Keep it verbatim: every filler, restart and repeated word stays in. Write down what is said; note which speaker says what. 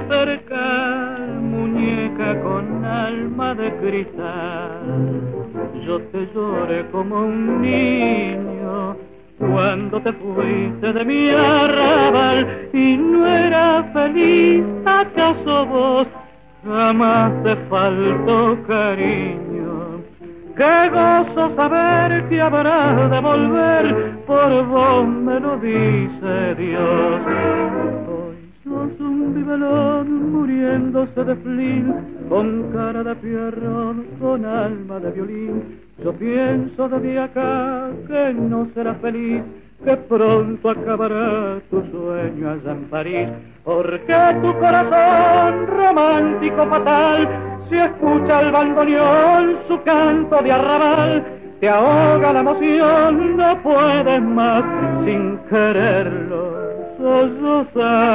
Speaker 1: acercar, muñeca con alma de cristal. Yo te lloré como un niño cuando te fuiste de mi arrabal y no era feliz. ¿Acaso vos jamás te faltó cariño? Qué gozo saber que habrás de volver, por vos me lo dice Dios. Hoy sos un vivelón muriéndose de flin, con cara de pierrón, con alma de violín. Yo pienso desde acá que no serás feliz, que pronto acabará tu sueño allá en París, porque tu corazón romántico fatal, si escucha el bandoneón su canto de arrabal, te ahoga la emoción, no puedes más sin quererlo sollozar.